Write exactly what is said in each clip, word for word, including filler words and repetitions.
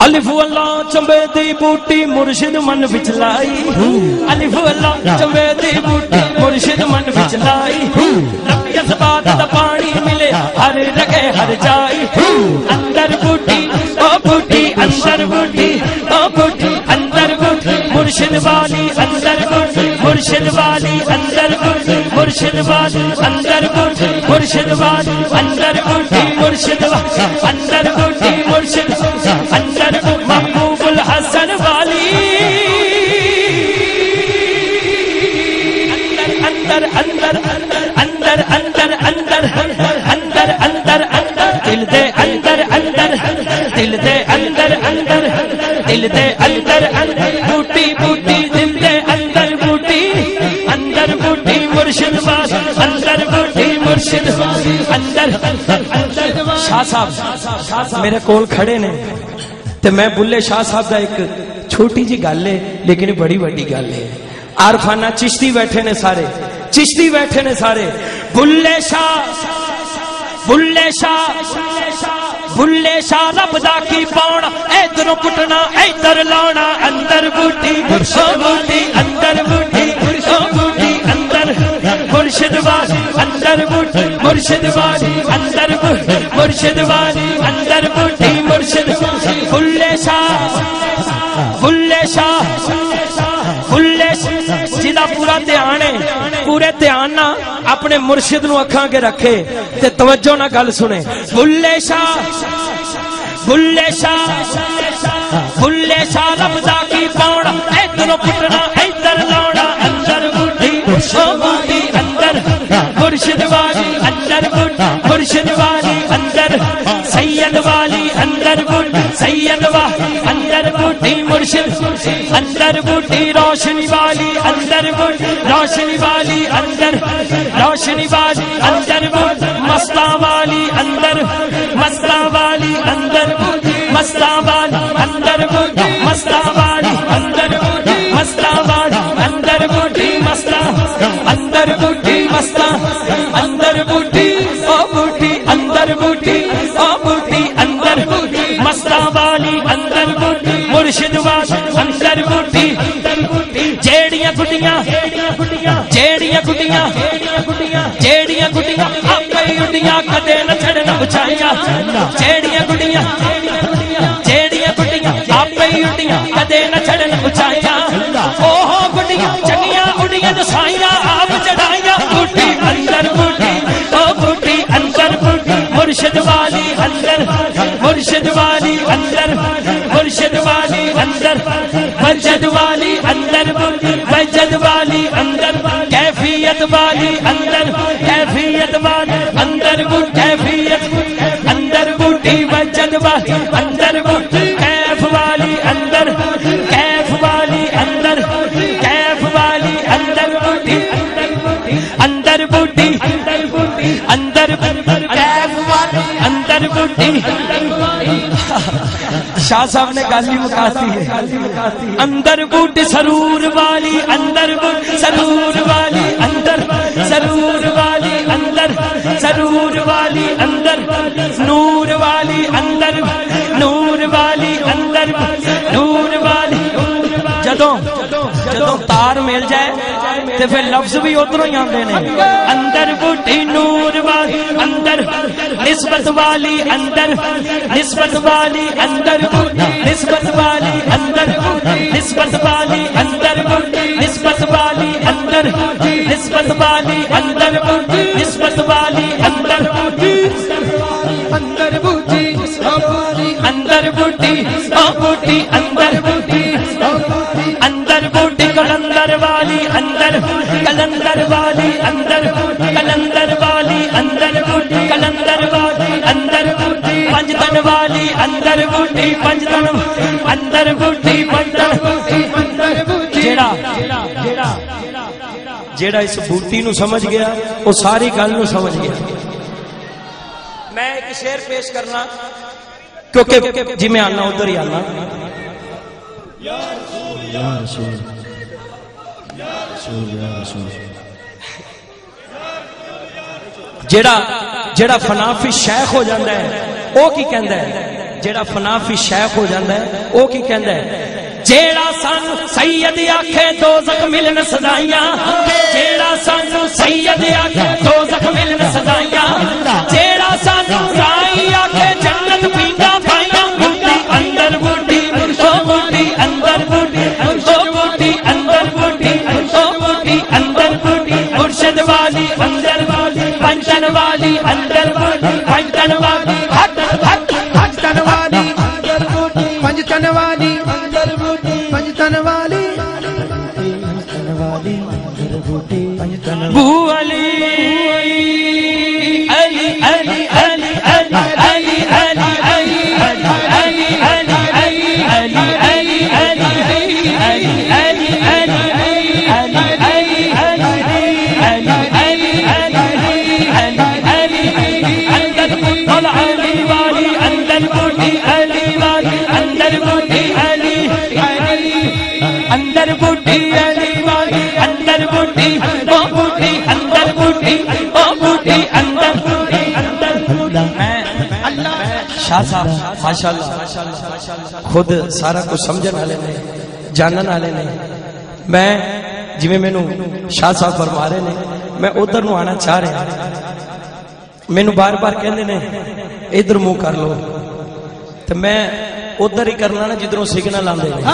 الف اللہ چمبے دی بوٹی مرشد من وچ لائی الف اللہ چمبے دی بوٹی مرشد من وچ لائی ربی اسبات دا پانی ملے ہر رگے ہر جائی اندر بوٹی او بوٹی اندر بوٹی او بوٹی اندر بوٹی مرشد والی اندر بوٹی مرشد والی اندر بوٹی مرشد والی اندر بوٹی مرشد والی اندر بوٹی مرشد والی اندر بوٹی مرشد اندر محبوب الحسن والی اندر اندر اندر اندر اندر اندر اندر اندر دل دے اندر اندر دل دے اندر اندر دل دے اندر اندر بوٹی بوٹی دل دے اندر بوٹی اندر بوٹی مرشد والی اندر بوٹی مرشد اندر اندر شاہ صاحب میرے کول کھڑے نے تے میں بلے شاہ صاحب دا ایک چھوٹی جی گل ہے لیکن بڑی بڑی گل ہے عارفانہ چشتی بیٹھے نے سارے چشتی بیٹھے نے سارے بلے شاہ بلے شاہ بلے شاہ رب دا کی پاؤنا ادھر پٹنا ادھر لانا اندر بوٹی بوٹی اندر بوٹی بوٹی اندر مرشد والی اندر بوٹی مرشد والی اندر بوٹی مرشد والی اندر بوٹی مرشد بلے شاہ بلے شاہ بلے جدا پورا دھیان ہے پورے دھیان نہ اپنے مرشد نو اکھاں کے رکھے تے توجہ نہ گل سنے بلے شاہ بلے شاہ بلے شاہ رب دا کی پاؤنا ادھر پٹنا ادھر لاؤنا اندر بوٹی بوٹی اندر مرشد والی اندر بوٹی مرشد والی اندر سید والی اندر بوٹی سید والی اندر بوٹی مرشد اندر بوٹی روشنی والی اندر بوٹی روشنی والی اندر روشنی والی اندر بوٹی مستا والی اندر مستا والی اندر بوٹی مستا والی اندر بوٹی مستا والی اندر بوٹی مستا والی اندر بوٹی مستا اندر بوٹی مستا اندر بوٹی او بوٹی اندر بوٹی او بوٹی اندر بوٹی مستا والی اندر بوٹی مرشد والی اندر بوٹی جیڑیاں گڈیاں جیڑیاں گڈیاں جیڑیاں گڈیاں آپے اڈیاں کدے نہ چھڑنا بچائیاں جیڑیاں گڈیاں جیڑیاں گڈیاں آپے اڈیاں کدے نہ چھڑنا بچائیاں اوہو گڈیاں چنگیاں اڈیاں جو سائیاں آپ چڑھائیاں بوٹی اندر بوٹی او بوٹی اندر بوٹی مرشد والی اندر مرشد والی اندر مرشد والی اندر وجد والی اندر وجد والی اندر کیفیت والی اندر کیفیت والی اندر کیفیت اندر بوٹی وجد والی اندر بوٹی کیف والی اندر کیف والی اندر کیف والی اندر بوٹی اندر بوٹی اندر کیف والی اندر بوٹی شاہ صاحب نے گالی مکاتی ہے اندر بوٹی سرور والی اندر بوٹی سرور والی اندر سرور والی اندر سرور والی اندر نور والی اندر نور والی اندر نور والی جدوں جدوں تار مل جائے تے پھر لفظ بھی ادھروں ہی آندے نے اندر بوٹی نور والی اندر نسبت والی اندر نسبت والی اندر نسبت والی اندر نسبت والی اندر نسبت والی اندر نسبت والی اندر نسبت والی اندر اندر بوٹی اندر بوٹی او بوٹی اندر بوٹی اندر بوٹی کلندر والی اندر کلندر والی اندر کلندر والی اندر بوٹی کلندر والی اندر پنجتن والی اندر بوٹی پنجتن اندر بوٹی پنجتن جیڑا جیڑا اس بوٹی نو سمجھ گیا وہ ساری گل نو سمجھ گیا میں ایک شعر پیش کرنا کیونکہ جی میں آنا ادھر ہی آنا یا رسول یا رسول یا رسول یا رسول جیڑا جیڑا فنا فی شیخ ہو جاندہ ہے وہ کی کہندہ ہے جیڑا فنا فی شیخ ہو جاندہ ہے او کی کہندہ ہے جیڑا سانو سید آکھے دوزخ ملن سزائیاں جیڑا سانو سید آکھے دوزخ ملن سزائیاں جیڑا سانو رائی آکھے جنت پیندا پائیاں بوٹی اندر بوٹی او بوٹی اندر بوٹی او بوٹی اندر بوٹی او بوٹی اندر بوٹی مرشد والی اندر والی پنجتن والی اندر بوٹی پنجتن والی حق حق پنجتن والی اندر بوٹی پنجتن والی پنجتن والی بو علی علی علی علی علی علی علی علی علی علی علی اندر بوٹی علی والی اندر بوٹی او بوٹی اندر بوٹی او بوٹی اندر بوٹی اندر شاہ صاحب ماشاءاللہ خود سارا کچھ سمجھن والے نے جانن والے نے میں جویں مینوں شاہ صاحب فرما رہے نے میں ادھر نو آنا چاہ رہا مینوں بار بار کہندے نے ادھر منہ کر لو تے میں ادھر ہی کرنا نا جدھروں سگنل آندے نے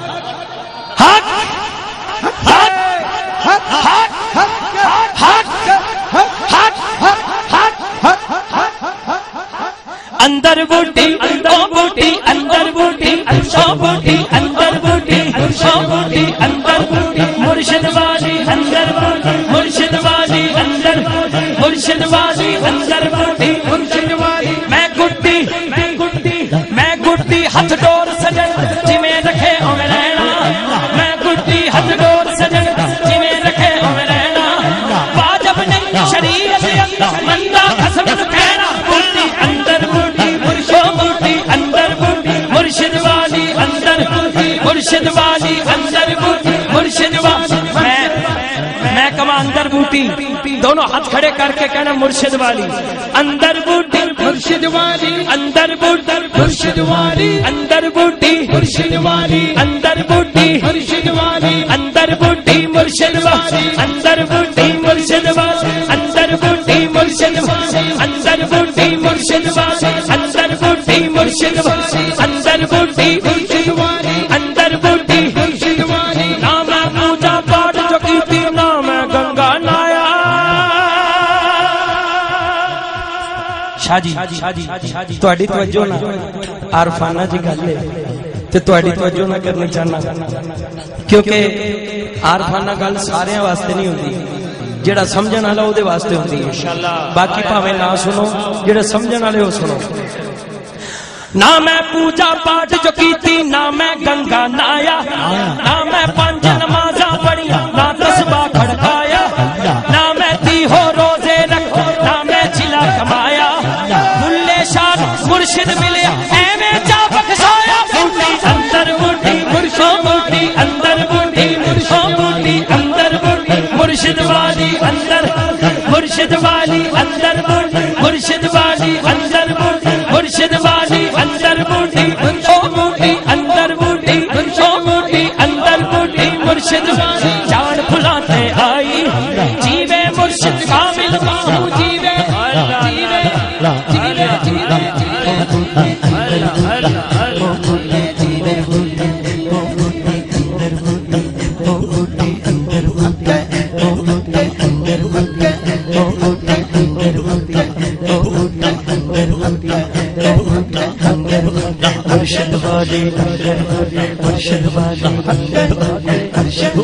اندر بوٹی او بوٹی اندر بوٹی او بوٹی اندر بوٹی او بوٹی اندر بوٹی مرشد والی اندر بوٹی مرشد والی اندر مرشد والی اندر بوٹی مرشد والی میں گٹی میں گٹی میں گٹی ہاتھ ڈور سجن جی میں رکھے او میں رہنا میں گٹی ہاتھ ڈور سجن جی میں رکھے او میں رہنا واجب نہیں شریعت اندر بندہ قسم کہنا بوٹی اندر بوٹی مرشد والی اندر مرشد والی اندر مرشد والی میں میں کما اندر بوٹی دونوں ہاتھ کھڑے کر کے کہنا مرشد والی اندر بوٹی مرشد والی اندر بوٹی مرشد والی اندر بوٹی مرشد والی اندر بوٹی مرشد والی اندر بوٹی مرشد والی اندر بوٹی مرشد والی اندر بوٹی مرشد والی اندر بوٹی مرشد والی اندر بوٹی مرشد والی اندر بوٹی مرشد والی اندر بوٹی مرشد والی نام پوجا پاٹ جو کیتی نام گنگا نایا شاہ جی تہاڈی توجہ نا عارفانہ جی گل ہے تے تہاڈی توجہ نہ کرنی چاہنا کیونکہ عارفانہ گل سارے واسطے نہیں ہوندی جڑا سمجھن والا او دے واسطے ہوندی ہے باقی بھاویں نہ سنو جڑے سمجھن والے او سنو نہ میں پوجا پاٹ جو کیتی نہ میں گنگا نایا نہ میں پنج نمازاں پڑھیاں نہ تسبیح کھڑکایا نہ میں تیہو روزے رکھو نہ میں چلا کمایا بھلے شاہ مرشد ملے ایویں جا بخشایا بوٹی اندر بوٹی مرشد بوٹی اندر بوٹی مرشد بوٹی اندر بوٹی مرشد والی اندر مرشد والی اندر بوٹی مرشد والی اندر بوٹی مرشد والی اندر بوٹی او بوٹی اندر بوٹی او بوٹی اندر بوٹی مرشد جان بھلاتے آئی جیوے مرشد کامل ماہو جیوے جیوے جیوے جیوے مرشد والی مرشد والی مرشد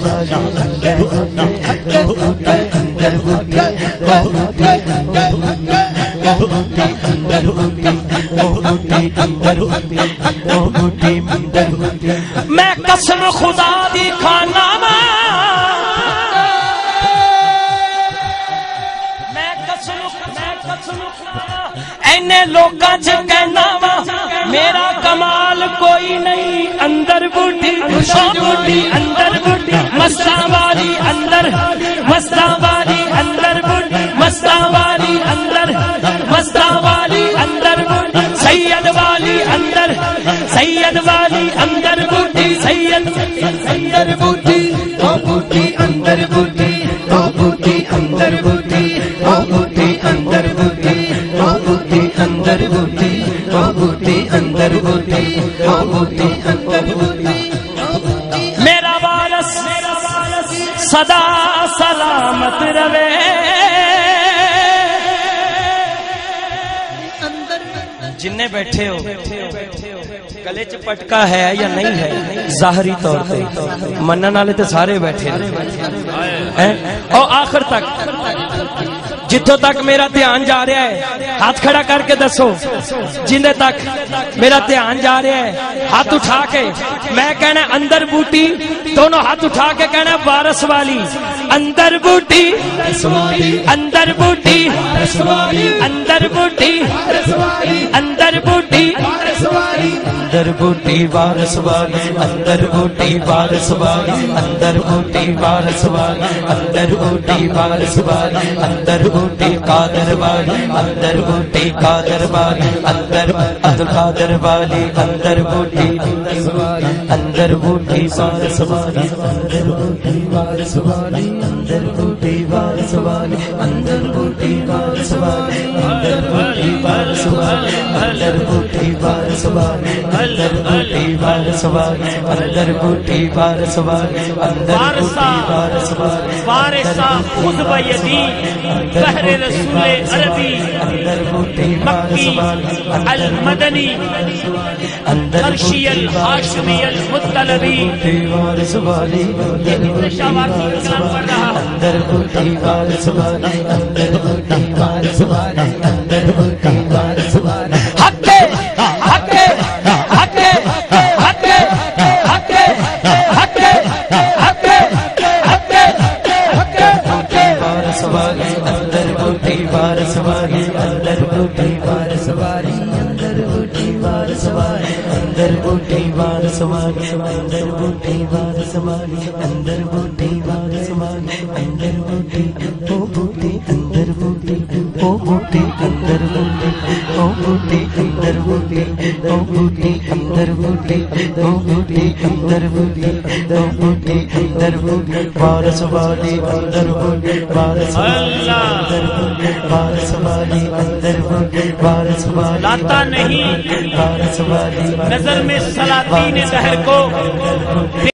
میں قسم خدا دی کھانا اینے لوکاں چ کہنا وا میرا کمال کوئی نہیں اندر بوٹی بوٹی اندر بوٹی مستا والی اندر مستا والی اندر بوٹی مستا والی اندر مستا والی اندر بوٹی سید والی اندر سید والی اندر بوٹی سید اندر بوٹی او بوٹی اندر بوٹی او بوٹی اندر بوٹی او بوٹی اندر بوٹی او بوٹی اندر بوٹی او بوٹی اندر بوٹی او بوٹی اندر بوٹی میرا وارث صدا سلامت روے جننے بیٹھے ہو گلے چ پٹکا ہے یا نہیں ہے ظاہری طور پہ منن والے تے سارے بیٹھے ہیں اور آخر تک جتھوں تک میرا دھیان جا رہا ہے ہاتھ کھڑا کر کے دسو جندے تک میرا دھیان جا رہا ہے ہاتھ اٹھا کے میں کہنا اندر بوٹی دونوں ہاتھ اٹھا کے کہنا وارث والی اندر بوٹی اندر بوٹی اندر بوٹی اندر بوٹی اندر بوٹی وارث والی اندر بوٹی وارث والی اندر بوٹی وارث والی اندر بوٹی وارث والی اندر بوٹی قادر والی اندر بوٹی قادر والی اندر عبد القادر والی اندر بوٹی اندر بوٹی وارث والی اندر بوٹی وارث والی اندر بوٹی وارث والی اندر بوٹی وارث والی اندر بوٹی وارث والی اندر بوٹی وارث والی اندر بوٹی وارث والی اندر بوٹی وارث والی اندر بوٹی وارث والی وارثا خود بیدی بحر رسول عربی مکی المدنی قرشی الحاشمی المطلبی وارث والی اندر بوٹی وارث والی اندر بوٹی وارث والی اندر بوٹی وارث والی حق حق حق حق حق حق حق حق حق وارث والی اندر بوٹی وارث والی اندر بوٹی وارث والی اندر بوٹی وارث والی اندر بوٹی وارث والی اندر بوٹی وارث والی اندر بوٹی وارث والی اندر بوٹی او بوٹی اندر بوٹی او بوٹی اندر بوٹی او بوٹی اندر بوٹی او بوٹی اندر بوٹی او بوٹی اندر بوٹی او بوٹی اندر بوٹی وارث والی اندر بوٹی وارث والی اندر بوٹی وارث والی اندر بوٹی وارث والی لاتا نہیں وارث والی نظر میں سلاطین دہر کو